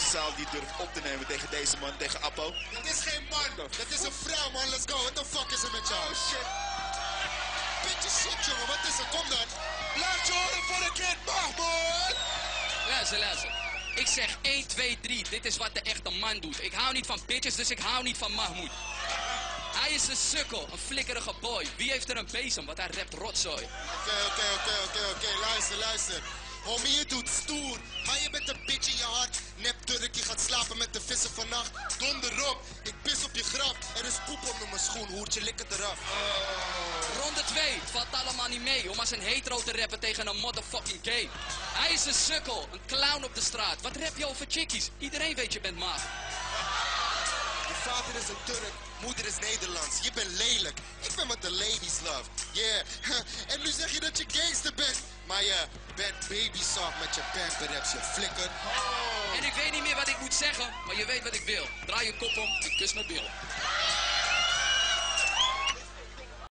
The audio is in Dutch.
deze zaal niet durft op te nemen tegen deze man, tegen Appo. Dat is geen man, dat is een vrouw, man. Let's go. What the fuck is er met jou? Oh shit. Beetje shit, jongen. Wat is er? Kom dan. Laat je horen voor de kind, Mahmoud. Luister. Ik zeg 1, 2, 3. Dit is wat de echte man doet. Ik hou niet van bitches, dus ik hou niet van Mahmoud. Hij is een sukkel, een flikkerige boy. Wie heeft er een bezem, want hij rapt rotzooi. Oké. Luister. Homie, je doet stoer. Maar je bent een bitch in je hart. Nep Turk, je gaat slapen met de vissen vannacht. Donder op, ik pis op je graf. Er is poep onder mijn schoen, hoertje, lik het eraf. Ronde 2, het valt allemaal niet mee om als een hetero te rappen tegen een motherfucking gay. Hij is een sukkel, een clown op de straat. Wat rap je over chickies? Iedereen weet je bent maag. Je vader is een Turk, moeder is Nederlands. Je bent lelijk, ik ben wat de ladies love. Yeah, en nu zeg je dat je gangster bent. Maar je bent babysoft met je pamperraps, je flikker. En ik weet niet meer wat ik moet zeggen, maar je weet wat ik wil. Draai je kop om en kus mijn bil.